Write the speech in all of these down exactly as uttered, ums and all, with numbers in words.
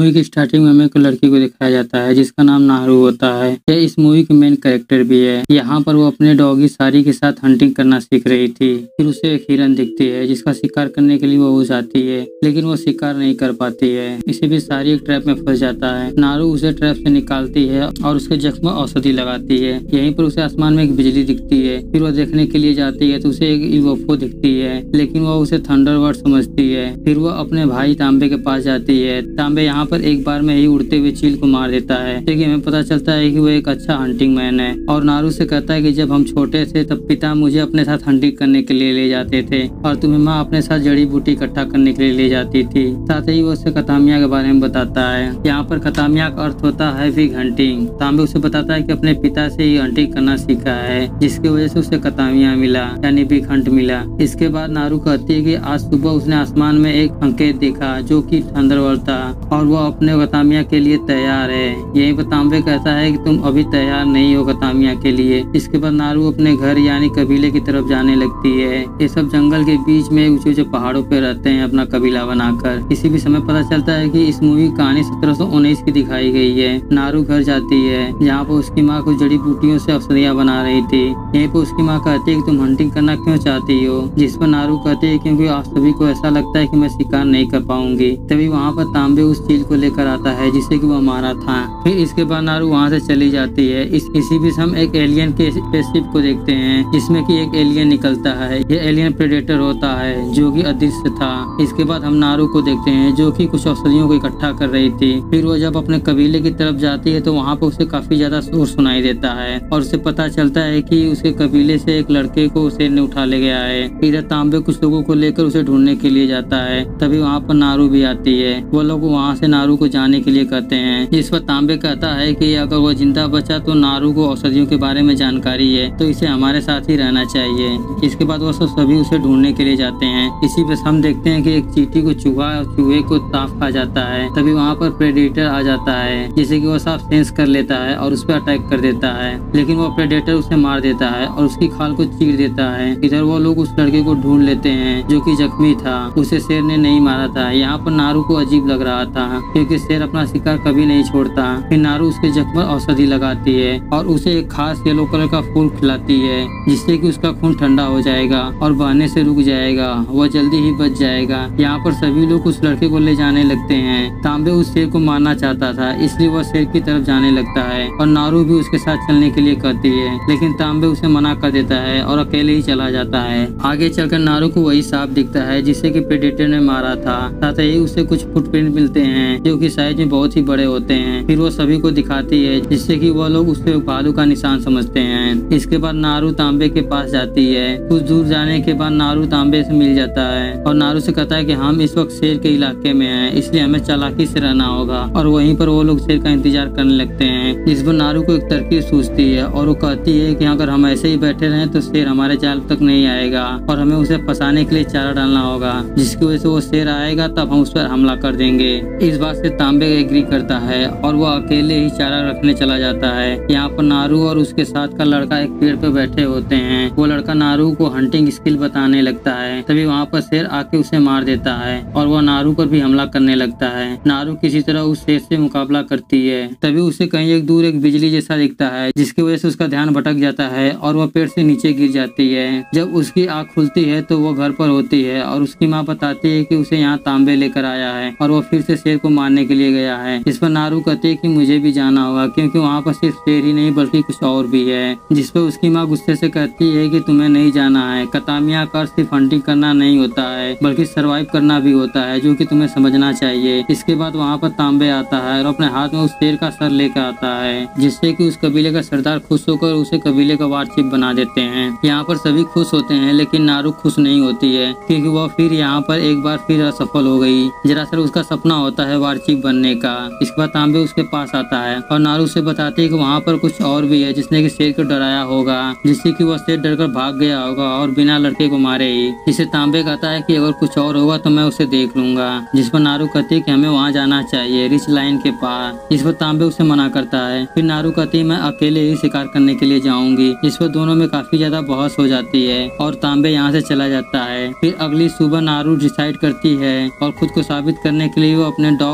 Movie की starting में हमें एक लड़की को दिखाया जाता है जिसका नाम नारू होता है। यह इस मूवी की मेन कैरेक्टर भी है। यहाँ पर वो अपने डॉगी सारी के साथ हंटिंग करना सीख रही थी। फिर उसे एक हिरन दिखती है जिसका शिकार करने के लिए वो घुस आती है, लेकिन वो शिकार नहीं कर पाती है। इसी बीच सारी एक ट्रैप में फंस जाता है। नारू उसे ट्रैप से निकालती है और उसके जख्म में औषधि लगाती है। यहीं पर उसे आसमान में एक बिजली दिखती है। फिर वो देखने के लिए जाती है तो उसे एक यूएफओ दिखती है, लेकिन वो उसे थंडरबर्ड समझती है। फिर वो अपने भाई तांबे के पास जाती है। तांबे यहाँ पर एक बार में ही उड़ते हुए चील को मार देता है, लेकिन हमें पता चलता है कि वो एक अच्छा हंटिंग मैन है। और नारू से कहता है कि जब हम छोटे थे तब पिता मुझे अपने साथ हंटिंग करने के लिए ले जाते थे और तुम्हें माँ अपने साथ जड़ी बूटी इकट्ठा करने के लिए ले जाती थी। साथ ही वो उसे खतामिया के बारे में बताता है। यहाँ पर खतामिया का अर्थ होता है विग हंटिंग। तांबे उसे बताता है कि अपने पिता से ही हंटिंग करना सीखा है, जिसकी वजह से उसे खतामिया मिला यानी बिग हंट मिला। इसके बाद नारू कहती है कि आज सुबह उसने आसमान में एक संकेत देखा जो कि थंडरबर्ड था और वो अपने खतामिया के लिए तैयार है। यहीं पर तांबे कहता है कि तुम अभी तैयार नहीं हो खतामिया के लिए। इसके बाद नारू अपने घर यानी कबीले की तरफ जाने लगती है। ये सब जंगल के बीच में ऊंचे ऊंचे पहाड़ों पे रहते हैं अपना कबीला बनाकर। इसी भी समय पता चलता है कि इस मूवी की कहानी सत्रह सौ उन्नीस की दिखाई गई है। नारू घर जाती है जहाँ पर उसकी माँ कुछ जड़ी बूटियों से औषधियाँ बना रही थी। यहीं पर उसकी माँ कहती है कि तुम हंटिंग करना क्यों चाहती हो, जिस पर नारू कहती है क्योंकि आप सभी को ऐसा लगता है कि मैं शिकार नहीं कर पाऊंगी। तभी वहाँ पर तांबे उस चील को लेकर आता है जिसे कि वो मारा था। फिर इसके बाद नारू वहाँ से चली जाती है। इस इसी बीच हम एक एलियन के स्पेसशिप को देखते हैं जिसमें कि एक एलियन निकलता है। ये एलियन प्रेडेटर होता है जो कि अदृश्य था। इसके बाद हम नारू को देखते हैं जो कि कुछ औषधियों को इकट्ठा कर रही थी। फिर वो जब अपने कबीले की तरफ जाती है तो वहाँ पर उसे काफी ज्यादा शोर सुनाई देता है और उसे पता चलता है कि उसके कबीले से एक लड़के को शेर ने उठा ले गया है। इधर तांबे कुछ लोगों को लेकर उसे ढूंढने के लिए जाता है। तभी वहाँ पर नारू भी आती है। वो लोग वहाँ से नारू को जाने के लिए कहते हैं, जिस पर तांबे कहता है कि अगर वो जिंदा बचा तो नारू को औषधियों के बारे में जानकारी है तो इसे हमारे साथ ही रहना चाहिए। इसके बाद वो सब सभी उसे ढूंढने के लिए जाते हैं। इसी पर हम देखते हैं कि एक चींटी को चूहा और चूहे को सांप खा जाता है। तभी वहाँ पर प्रेडेटर आ जाता है जिसे कि वो सांप सेंस कर लेता है और उस पर अटैक कर देता है, लेकिन वो प्रेडेटर उसे मार देता है और उसकी खाल को चीर देता है। इधर वो लोग उस लड़के को ढूंढ लेते हैं जो कि जख्मी था। उसे शेर ने नहीं मारा था। यहाँ पर नारू को अजीब लग रहा था क्योंकि शेर अपना शिकार कभी नहीं छोड़ता। फिर नारू उसके जख्म पर औषधि लगाती है और उसे एक खास येलो कलर का फूल खिलाती है जिससे कि उसका खून ठंडा हो जाएगा और बहने से रुक जाएगा, वह जल्दी ही बच जाएगा। यहाँ पर सभी लोग उस लड़के को ले जाने लगते हैं। तांबे उस शेर को मारना चाहता था इसलिए वह शेर की तरफ जाने लगता है और नारू भी उसके साथ चलने के लिए कहती है, लेकिन तांबे उसे मना कर देता है और अकेले ही चला जाता है। आगे चलकर नारू को वही सांप दिखता है जिसे कि प्रेडेटर ने मारा था। साथ ही उसे कुछ फुटप्रिंट मिलते हैं जो कि साइज में बहुत ही बड़े होते हैं। फिर वो सभी को दिखाती है जिससे कि वो लोग उसे भालू का निशान समझते हैं। इसके बाद नारू तांबे के पास जाती है। कुछ दूर जाने के बाद नारू तांबे से मिल जाता है और नारू से कहता है कि हम इस वक्त शेर के इलाके में हैं, इसलिए हमें चालाकी से रहना होगा। और वहीं पर वो लोग शेर का इंतजार करने लगते हैं। जिस पर नारू को एक तरकीब सूझती है और वो कहती है कि अगर हम ऐसे ही बैठे रहें तो शेर हमारे जाल तक नहीं आएगा और हमें उसे फंसाने के लिए चारा डालना होगा, जिसकी वजह से वो शेर आएगा तब हम उस पर हमला कर देंगे। इस बात से तांबे एग्री करता है और वो अकेले ही चारा रखने चला जाता है। यहाँ पर नारू और उसके साथ का लड़का एक पेड़ पे बैठे होते हैं। वो लड़का नारू को हंटिंग स्किल बताने लगता है। तभी वहाँ पर शेर आके उसे मार देता है और वो नारू पर भी हमला करने लगता है। नारू किसी तरह उस शेर से मुकाबला करती है। तभी उसे कहीं एक दूर एक बिजली जैसा दिखता है जिसकी वजह से उसका ध्यान भटक जाता है और वह पेड़ से नीचे गिर जाती है। जब उसकी आँख खुलती है तो वो घर पर होती है और उसकी माँ बताती है कि उसे यहाँ तांबे लेकर आया है और वो फिर से शेर को मारने के लिए गया है। इस पर नारू कहती है कि मुझे भी जाना होगा क्योंकि वहाँ पर सिर्फ शेर ही नहीं बल्कि कुछ और भी है। जिस पर उसकी माँ गुस्से से कहती है कि तुम्हें नहीं जाना है। खतामिया का सिर्फ हंटिंग करना नहीं होता है बल्कि सरवाइव करना भी होता है, जो कि तुम्हें समझना चाहिए। इसके बाद वहाँ पर तांबे आता है और अपने हाथ में उस शेर का सर लेकर आता है जिससे कि उस कबीले का सरदार खुश होकर उसे कबीले का वार चीफ बना देते हैं। यहाँ पर सभी खुश होते हैं लेकिन नारू खुश नहीं होती है क्योंकि वह फिर यहाँ पर एक बार फिर असफल हो गई। दरअसल उसका सपना होता है वार चीफ बनने का। इसके बाद तांबे उसके पास आता है और नारू से बताती है कि वहाँ पर कुछ और भी है जिसने कि शेर को डराया होगा, जिससे कि वह शेर डरकर भाग गया होगा और बिना लड़के को मारे ही। इसे तांबे कहता है कि अगर कुछ और होगा तो मैं उसे देख लूंगा। जिस पर नारू कहती है कि हमें वहाँ जाना चाहिए रिच लाइन के पास। इस पर तांबे उसे मना करता है। फिर नारू कहती है मैं अकेले ही शिकार करने के लिए जाऊंगी। इस पर दोनों में काफी ज्यादा बहस हो जाती है और तांबे यहाँ से चला जाता है। फिर अगली सुबह नारू डिसाइड करती है और खुद को साबित करने के लिए वो अपने डॉग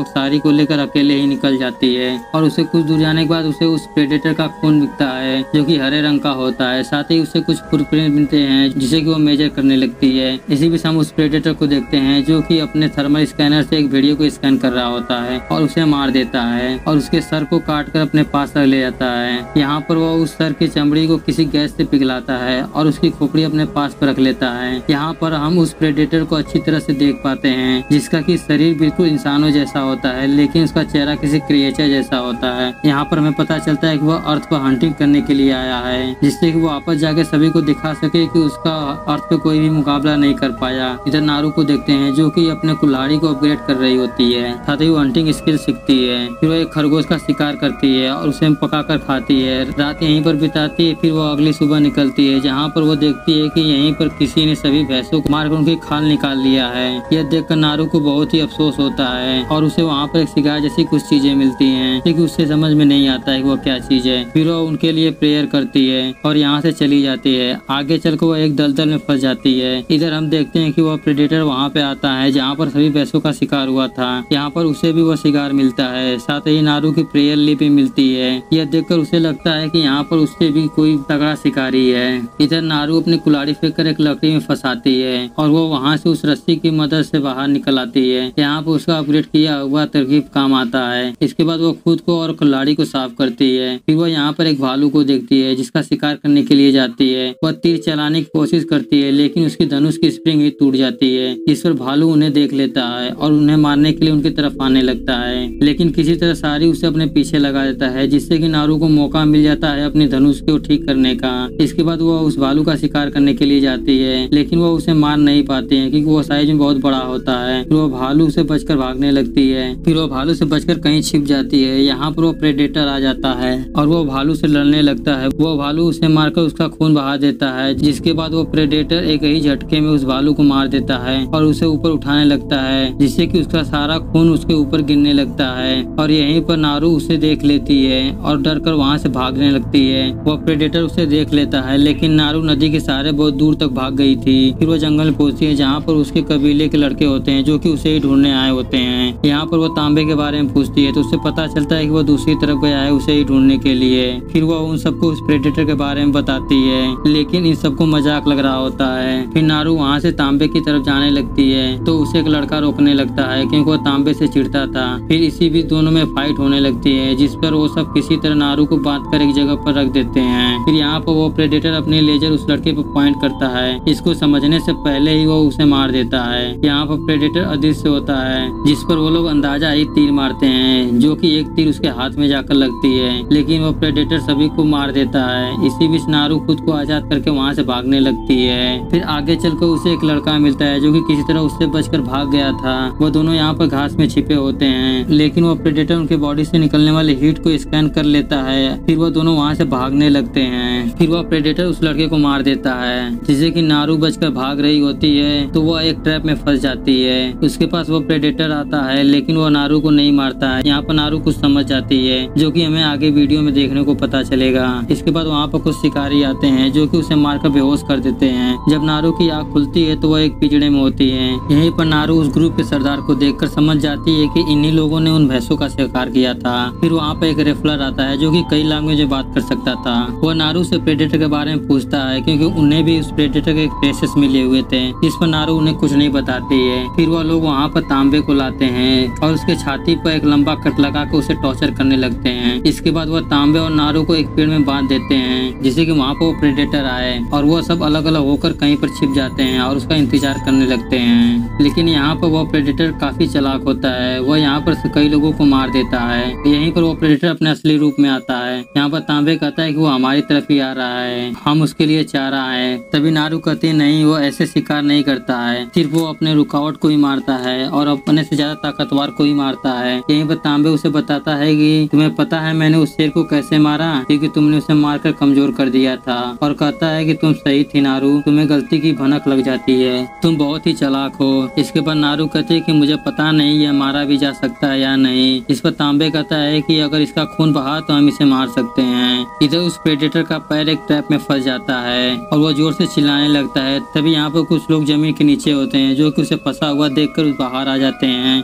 डॉग सारी को लेकर अकेले ही निकल जाती है और उसे कुछ दूर जाने के बाद उसे उस प्रेडेटर का खून दिखता है जो कि हरे रंग का होता है। साथ ही उसे कुछ फुटप्रिंट मिलते हैं जिसे कि वो मेजर करने लगती है। इसी बीच हम उस प्रेडेटर को देखते हैं जो कि अपने थर्मल स्कैनर से एक वीडियो को स्कैन कर रहा होता है और उसे मार देता है और उसके सर को काट कर अपने पास रख ले जाता है। यहाँ पर वो उस सर की चमड़ी को किसी गैस से पिघलाता है और उसकी खोपड़ी अपने पास पर रख लेता है। यहाँ पर हम उस प्रेडेटर को अच्छी तरह से देख पाते हैं जिसका कि शरीर बिल्कुल इंसानों जैसा होता है लेकिन उसका चेहरा किसी क्रिएचर जैसा होता है। यहाँ पर हमें पता चलता है कि वह अर्थ पर हंटिंग करने के लिए आया है जिससे कि वो वापस जाके सभी को दिखा सके कि उसका अर्थ पे कोई भी मुकाबला नहीं कर पाया। इधर नारू को देखते हैं जो कि अपने कुल्हाड़ी को अपग्रेड कर रही होती है, साथ ही वो हंटिंग स्किल सीखती है। फिर वो एक खरगोश का शिकार करती है और उसे पका कर खाती है। रात यहीं पर बिताती है। फिर वो अगली सुबह निकलती है जहाँ पर वो देखती है कि यहीं पर किसी ने सभी भैंसों को मारकर उनकी खाल निकाल लिया है। यह देखकर नारू को बहुत ही अफसोस होता है और उसे वहाँ पर एक सिगार जैसी कुछ चीजें मिलती हैं लेकिन उससे समझ में नहीं आता है कि वो क्या चीज है। फिर वो उनके लिए प्रेयर करती है और यहाँ से चली जाती है। आगे चलकर वो एक दलदल में फंस जाती है। इधर हम देखते हैं कि वह प्रेडेटर वहाँ पे आता है जहाँ पर सभी भैंसों का शिकार हुआ था। यहाँ पर उसे भी वह शिकार मिलता है, साथ ही नारू की प्रेयर लिपि मिलती है। यह देखकर उसे लगता है कि यहाँ पर उससे भी कोई तगड़ा शिकारी है। इधर नारू अपनी कुल्हाड़ी फेंक कर एक लकड़ी में फंसाती है और वो वहाँ से उस रस्सी की मदद से बाहर निकल आती है। यहाँ पर उसका अपग्रेड किया हुआ तरकीब काम आता है। इसके बाद वो खुद को और कुल्हाड़ी को साफ करती है। फिर वो यहाँ पर एक भालू को देखती है जिसका शिकार करने के लिए जाती है। वह तीर चलाने की कोशिश करती है लेकिन उसकी धनुष की स्प्रिंग ही टूट जाती है। इस पर भालू उन्हें देख लेता है और उन्हें मारने के लिए उनकी तरफ आने लगता है लेकिन किसी तरह सारी उसे अपने पीछे लगा देता है जिससे कि नारू को मौका मिल जाता है अपनी धनुष को ठीक करने का। इसके बाद वो उस भालू का शिकार करने के लिए जाती है लेकिन वो उसे मार नहीं पाती है क्योंकि वो साइज में बहुत बड़ा होता है। फिर वो भालू से बचकर भागने लगती है। फिर वो भालू से बचकर कहीं छिप जाती है। यहाँ पर वो प्रेडेटर आ जाता है और वो भालू से लड़ने लगता है। वो भालू उसे मारकर उसका खून बहा देता है जिसके बाद वो प्रेडेटर एक ही झटके में उस भालू को मार देता है और उसे ऊपर उठाने लगता है जिससे कि उसका सारा खून उसके ऊपर गिरने लगता है। और यहीं पर नारू उसे देख लेती है और डर कर वहाँ से भागने लगती है। वो प्रेडेटर उसे देख लेता है लेकिन नारू नदी के सहारे बहुत दूर तक भाग गई थी। फिर वो जंगल में पहुंचती है जहाँ पर उसके कबीले के लड़के होते हैं जो कि उसे ही ढूंढने आए होते हैं। यहाँ पर वो तांबे के बारे में पूछती है तो उससे पता चलता है कि वो दूसरी तरफ गया है उसे ही ढूंढने के लिए। फिर वो उन सबको उस प्रेडेटर के बारे में बताती है लेकिन इन सबको मजाक लग रहा होता है। फिर नारू वहाँ से तांबे की तरफ जाने लगती है तो उसे एक लड़का रोकने लगता है क्योंकि वो तांबे से चिढ़ता था। फिर इसी बीच दोनों में फाइट होने लगती है जिस पर वो सब किसी तरह नारू को बांध कर एक जगह पर रख देते हैं। फिर यहाँ पर वो प्रेडेटर अपने लेजर उस लड़के पर पॉइंट करता है। इसको समझने से पहले ही वो उसे मार देता है। यहाँ पर प्रेडेटर अदृश्य होता है जिस पर वो लोग अंदाजा ही तीर मारते हैं जो कि एक तीर उसके हाथ में जाकर लगती है लेकिन वो प्रेडेटर सभी को मार देता है। इसी बीच नारू खुद को आजाद करके वहाँ से भागने लगती है। फिर आगे चलकर उसे एक लड़का मिलता है जो कि किसी तरह उससे बचकर भाग गया था। वो दोनों यहाँ पर घास में छिपे होते हैं लेकिन वो प्रेडेटर उनके बॉडी से निकलने वाले हीट को स्कैन कर लेता है। फिर वो दोनों वहाँ से भागने लगते हैं। फिर वो प्रेडेटर उस लड़के को मार देता है जिससे कि नारू बचकर भाग रही होती है तो वो एक ट्रैप में फंस जाती है। उसके पास वो प्रेडेटर आता है लेकिन वो नारू को नहीं मारता है। यहाँ पर नारू कुछ समझ जाती है जो कि हमें आगे वीडियो में देखने को पता चलेगा। इसके बाद वहाँ पर कुछ शिकारी आते हैं जो कि उसे मारकर बेहोश कर देते हैं। जब नारू की आँख खुलती है तो वो एक पिंजड़े में होती है। यहीं पर नारू उस ग्रुप के सरदार को देखकर समझ जाती है कि इन्हीं लोगों ने उन भैंसों का शिकार किया था। फिर वहाँ पर एक रेफलर आता है जो कि कई लैंग्वेज में बात कर सकता था। वह नारू से प्रेडेटर के बारे में पूछता है क्योंकि उन्हें भी उस प्रेडेटर के ट्रेसेस मिले हुए थे। इस पर नारू उन्हें कुछ नहीं बताती है। फिर वह लोग वहाँ पर तांबे को लाते हैं और उसके छाती पर एक लंबा कट लगा कर उसे टॉर्चर करने लगते हैं। इसके बाद वह तांबे और नारू को एक पेड़ में बांध देते हैं जिससे कि वहाँ पर वो प्रेडेटर आए और वह सब अलग अलग होकर कहीं पर छिप जाते हैं और उसका इंतजार करने लगते हैं। लेकिन यहाँ पर वह प्रेडेटर काफी चालाक होता है। वह यहाँ पर कई लोगों को मार देता है। यहीं पर वो प्रेडेटर अपने असली रूप में आता है। यहाँ पर तांबे कहता है कि वो हमारी तरफ ही आ रहा है, हम उसके लिए चारा है। तभी नारू कहती नहीं, वो ऐसे शिकार नहीं करता है, सिर्फ वो अपने रुकावट को ही मारता है और अपने से ज्यादा ताकतवर को ही मारता है। यहीं पर तांबे उसे बताता है कि तुम्हें पता है मैंने उस शेर को कैसे मारा, क्योंकि तुमने उसे मारकर कमजोर कर दिया था। और कहता है कि तुम सही थी नारू, तुम्हें गलती की भनक लग जाती है, तुम बहुत ही चालाक हो। इसके बाद नारू कहती है कि मुझे पता नहीं ये मारा भी जा सकता है या नहीं। इस पर तांबे कहता है कि अगर इसका खून बहा तो हम इसे मार सकते हैं। इधर उस प्रेडेटर का पैर एक ट्रैप में फंस जाता है और वो जोर से चिल्लाने लगता है। तभी यहाँ पर कुछ लोग जमीन के नीचे होते हैं जो कि उसे फंसा हुआ देखकर बाहर आ जाते हैं और ये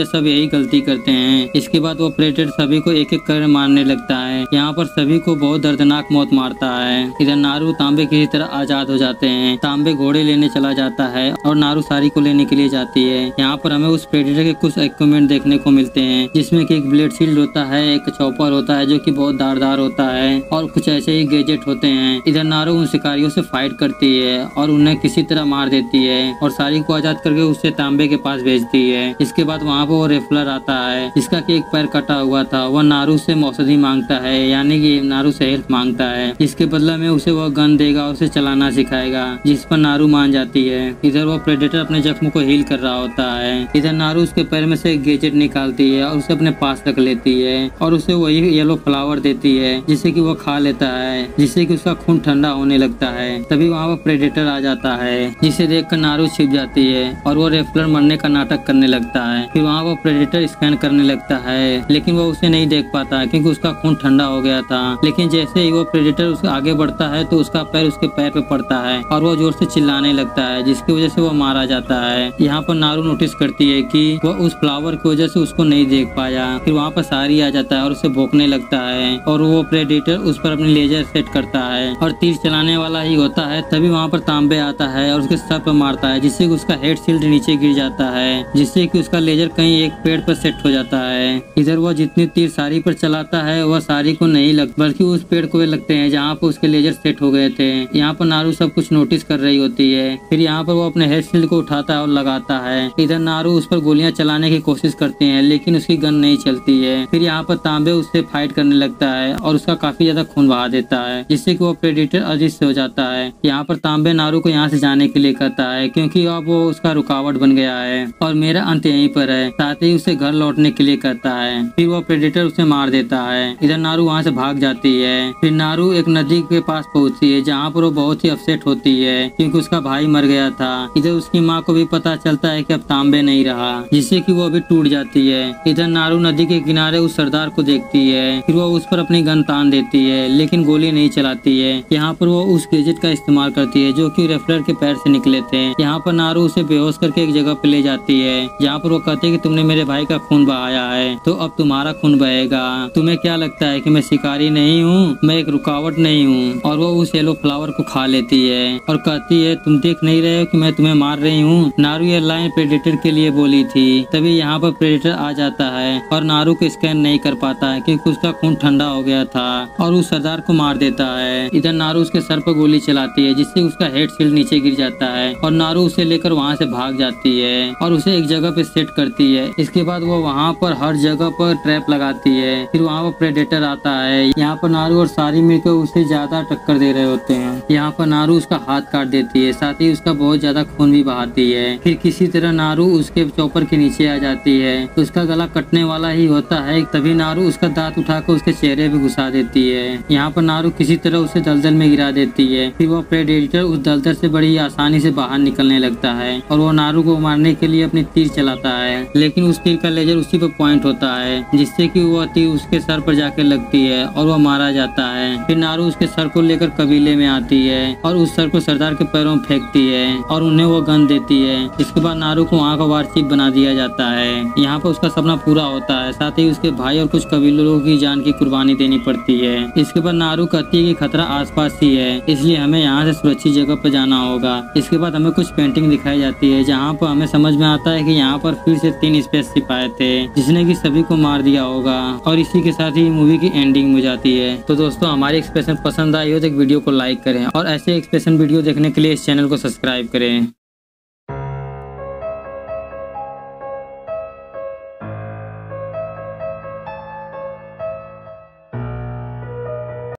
ये सब यही गलती करते हैं। इसके बाद वो प्रेडेटर सभी को एक एक कर मारने लगता है। यहाँ पर सभी को बहुत दर्दनाक मौत मारता है। इधर नारू तांबे किसी तरह आजाद हो जाते हैं। तांबे घोड़े लेने चला जाता है और नारू सारी को लेने के लिए जाती है। यहाँ पर हमें उस प्रेडेटर के कुछ इक्विपमेंट देखने को मिलते हैं, जिसमें कि एक ब्लेड शील्ड होता है, एक चॉपर होता है जो कि बहुत धारदार होता है और कुछ ऐसे ही गैजेट होते हैं। इधर नारू उन शिकारियों से फाइट करती है और उन्हें किसी तरह मार देती है और सारी को आजाद करके उससे तांबे के पास भेजती है। इसके बाद वहाँ पर वो रेफलर आता है जिसका कि एक पैर कटा हुआ था। वह नारू से औषधि मांगता है, यानी कि नारू से हेल्प मांगता है। इसके बदला में उसे वह गन देगा और उसे चलाना सिखाएगा, जिस पर नारू मान जाती है। इधर वो प्रेडेटर अपने जख्म को हील कर रहा होता है। इधर नारू उसके पैर में से एक गैजेट निकालती है और उसे अपने पास रख लेती है और उसे वही येलो फ्लावर देती है, जिससे कि वो खा लेता है, जिससे कि उसका खून ठंडा होने लगता है। तभी वहाँ पर प्रेडेटर आ जाता है, जिसे देखकर नारू छिप जाती है और वो रेफलर मरने का नाटक करने लगता है। फिर वहाँ वो प्रेडेटर स्कैन करने लगता है, लेकिन वो उसे नहीं देख पाता क्योंकि उसका खून ठंडा हो गया था। लेकिन जैसे ही वो प्रेडेटर उसके आगे बढ़ता है तो उसका पैर उसके पैर पे पड़ता है और वो जोर से चिल्लाने लगता है, जिसकी वजह से वो मारा जाता है। यहाँ पर नारू नोटिस करती है कि वो उस फ्लावर की वजह से उसको नहीं देख पाया। फिर वहाँ पर सारी आ जाता है और उसे भौंकने लगता है और वो प्रेडेटर उस पर अपनी लेजर सेट करता है और तीर चलाने वाला ही होता है। तभी वहाँ पर तांबे आता है और उसके सर पर मारता है, जिससे कि उसका हेड शील्ड नीचे गिर जाता है, जिससे कि उसका लेजर कहीं एक पेड़ पर सेट हो जाता है। इधर वो जितनी तीर सारी पर चलाता है वह सारी को नहीं लगता, बल्कि उस पेड़ को वे लगते हैं जहाँ पर उसके लेजर सेट हो गए थे। यहाँ पर नारू सब कुछ नोटिस कर रही होती है। फिर यहाँ पर वो अपने हेड शील्ड को उठाता है और लगाता है। इधर नारू उस पर गोलियां चलाने की कोशिश करती है, लेकिन उसकी गन नहीं चलती है। फिर यहाँ पर तांबे उससे फाइट करने लगता है और उसका काफी ज्यादा खून बहा देता है, जिससे कि वो प्रेडेटर अदृश्य हो जाता है। यहाँ पर तांबे नारू को यहाँ से जाने के लिए कहता है, क्योंकि अब वो उसका रुकावट बन गया है और मेरा अंत यहीं पर है। साथ ही उसे घर लौटने के लिए कहता है। फिर वो प्रेडेटर उसे मार देता है। इधर नारू वहाँ से भाग जाती है। फिर नारू एक नदी के पास पहुँचती है, जहाँ पर वो बहुत ही अपसेट होती है क्योंकि उसका भाई मर गया था। इधर उसकी माँ को भी पता चलता है कि अब तांबे नहीं रहा, जिससे कि वो अभी टूट जाती है। इधर नारू नदी के किनारे उस सरदार को देखती है। फिर वो उस पर अपनी गन तान देती है, लेकिन गोली नहीं चलाती है। यहाँ पर वो उस गैजेट का इस्तेमाल करती है जो कि रेफलर के पैर से निकले थे। यहाँ पर नारू उसे बेहोश करके एक जगह पे ले जाती है, जहाँ पर वो कहती है कि तुमने मेरे भाई का खून बहाया है तो अब तुम्हारा खून बहेगा। तुम्हें क्या लगता है कि मैं शिकारी नहीं हूँ, मैं एक रुकावट नहीं हूँ। और वो उस येलो फ्लावर को खा लेती है और कहती है तुम देख नहीं रहे हो कि मैं तुम्हें मार रही हूँ। नारू ये लाइन प्रेडेटर के लिए बोली थी। तभी यहाँ पर प्रेडेटर आ जाता है और नारू को स्कैन नहीं कर पाता है क्योंकि उसका खून ठंडा हो गया था और उस सरदार को मार देता है। इधर नारू उसके सर पर गोली चलाती है, जिससे उसका हेड शील्ड नीचे गिर जाता है और नारू उसे लेकर वहाँ से भाग जाती है और उसे एक जगह पे सेट करती है। इसके बाद वो वहाँ पर हर जगह पर ट्रैप लगाती है। फिर वहाँ पर प्रेडेटर आता है। यहाँ पर नारू और सारी मिलकर उसे ज्यादा टक्कर दे रहे होते हैं। यहाँ पर नारू उसका हाथ काट देती है, साथ ही उसका बहुत ज्यादा खून भी बहाती है। फिर किसी तरह नारू उसके चौपर के नीचे आ जाती है। उसका गला कटने वाला ही होता है, तभी नारू उसका दांत उठाकर उसके चेहरे पे घुसा देती है। यहाँ पर नारू किसी तरह उसे दलदल में गिरा देती है। फिर वो प्रेडेटर उस दलदल से बड़ी आसानी से बाहर निकलने लगता है और वो नारू को मारने के लिए अपनी तीर चलाता है, लेकिन उस तीर का लेजर उसी पर पॉइंट होता है, जिससे कि वो तीर उसके सर पर जाके लगती है और वो मारा जाता है। फिर नारू उसके सर को लेकर कबीले में आती है और उस सर को सरदार के पैरों में फेंकती है और उन्हें वो गन देती है। इसके बाद नारू को वहाँ का वार चीफ बना दिया जाता है। यहाँ पर उसका सपना पूरा होता है, साथ ही उसके भाई और कुछ कबीलों की जान की कुर्बानी देनी पड़ती है। इसके बाद नारू कहती है कि खतरा आसपास ही है, इसलिए हमें यहाँ से सुरक्षित जगह पर जाना होगा। इसके बाद हमें कुछ पेंटिंग दिखाई जाती है, जहाँ पर हमें समझ में आता है कि यहाँ पर फिर से तीन स्पेसशिप आए थे, जिसने कि सभी को मार दिया होगा। और इसी के साथ ही मूवी की एंडिंग हो जाती है। तो दोस्तों, हमारी एक्सप्रेशन पसंद आई हो तो एक वीडियो को लाइक करें और ऐसे एक्सप्रेशन वीडियो देखने के लिए इस चैनल को सब्सक्राइब करें।